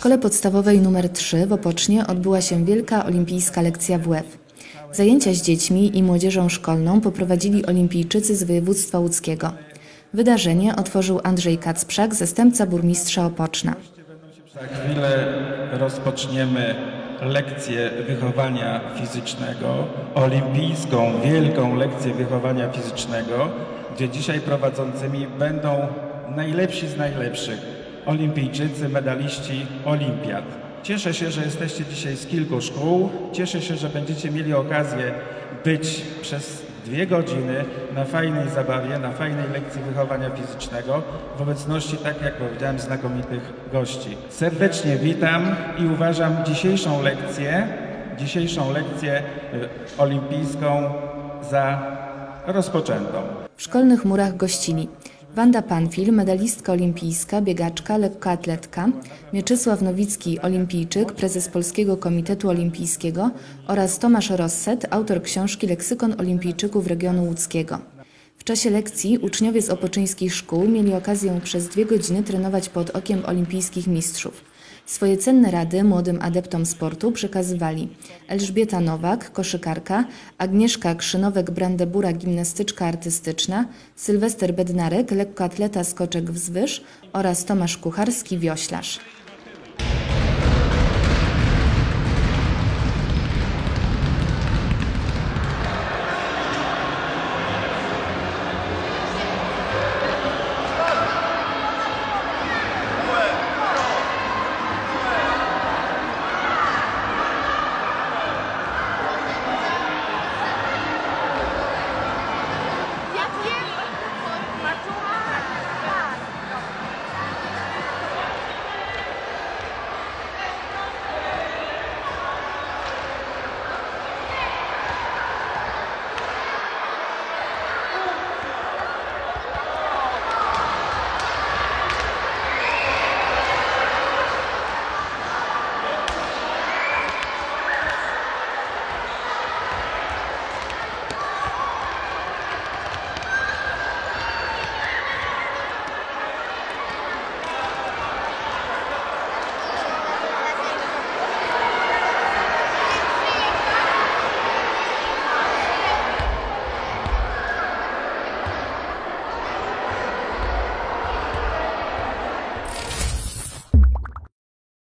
szkole podstawowej nr 3 w Opocznie odbyła się wielka olimpijska lekcja WF. Zajęcia z dziećmi i młodzieżą szkolną poprowadzili olimpijczycy z województwa łódzkiego. Wydarzenie otworzył Andrzej Kacprzak, zastępca burmistrza Opoczna. Za chwilę rozpoczniemy lekcję wychowania fizycznego, olimpijską, wielką lekcję wychowania fizycznego, gdzie dzisiaj prowadzącymi będą najlepsi z najlepszych, olimpijczycy, medaliści olimpiad. Cieszę się, że jesteście dzisiaj z kilku szkół. Cieszę się, że będziecie mieli okazję być przez 2 godziny na fajnej zabawie, na fajnej lekcji wychowania fizycznego w obecności, tak jak powiedziałem, znakomitych gości. Serdecznie witam i uważam dzisiejszą lekcję olimpijską za rozpoczętą. W szkolnych murach gościli Wanda Panfil, medalistka olimpijska, biegaczka, lekkoatletka, Mieczysław Nowicki, olimpijczyk, prezes Polskiego Komitetu Olimpijskiego oraz Tomasz Rosset, autor książki Leksykon Olimpijczyków Regionu Łódzkiego. W czasie lekcji uczniowie z opoczyńskich szkół mieli okazję przez 2 godziny trenować pod okiem olimpijskich mistrzów. Swoje cenne rady młodym adeptom sportu przekazywali Elżbieta Nowak, koszykarka, Agnieszka Krzynowek-Brandebura, gimnastyczka artystyczna, Sylwester Bednarek, lekkoatleta skoczek wzwyż oraz Tomasz Kucharski, wioślarz.